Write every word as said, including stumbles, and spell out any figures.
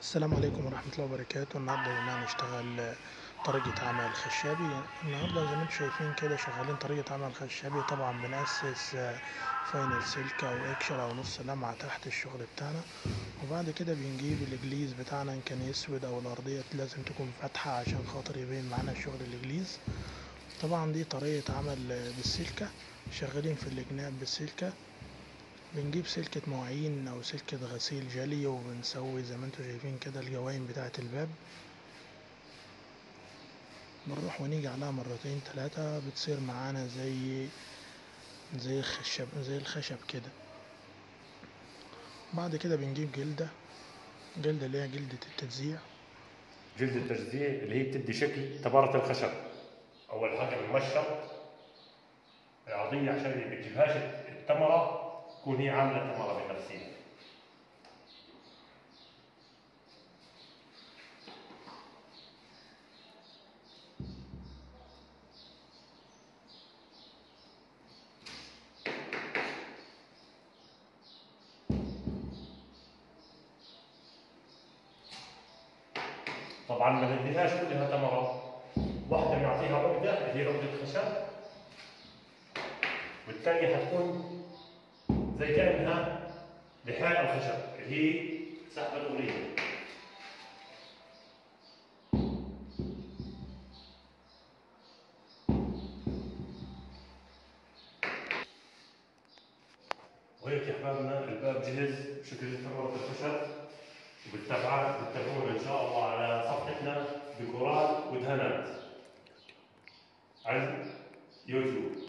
السلام عليكم ورحمة الله وبركاته. النهاردة جايين نشتغل طريقة عمل خشابي. النهاردة زي ما انتم شايفين كده شغالين طريقة عمل خشابي. طبعا بنأسس فاينل سلك أو اكشر أو نص لمعة تحت الشغل بتاعنا، وبعد كده بنجيب الإجليز بتاعنا إن كان أسود أو الأرضية لازم تكون فاتحة عشان خاطر يبين معانا شغل الإجليز. طبعا دي طريقة عمل بالسلكة، شغالين في الجناب بالسلكة. بنجيب سلكة مواعين أو سلكة غسيل جلي وبنسوي زي ما انتوا شايفين كده الجواين بتاعة الباب، بنروح ونيجي عليها مرتين تلاتة بتصير معانا زي زي الخشب زي الخشب كده. بعد كده بنجيب جلدة جلدة اللي هي جلدة التجزيع. جلد التجزيع اللي هي بتدي شكل تبارة الخشب. أول حاجة بنمشط العضية عشان اللي بتجيبهاش التمرة تكون هي عاملة تمرة بنفسها. طبعا ما نديهاش كلها تمرة، واحدة بنعطيها عقدة اللي هي عقدة خشب، والثانية حتكون زي كأنها لحاء الخشب اللي هي سحبة الأغنية. وهيك يا احبابنا الباب جهز بشكل تمرة الخشب، وبالتابعات بتتابعونا ان شاء الله على صفحتنا ديكورات ودهانات على يوتيوب.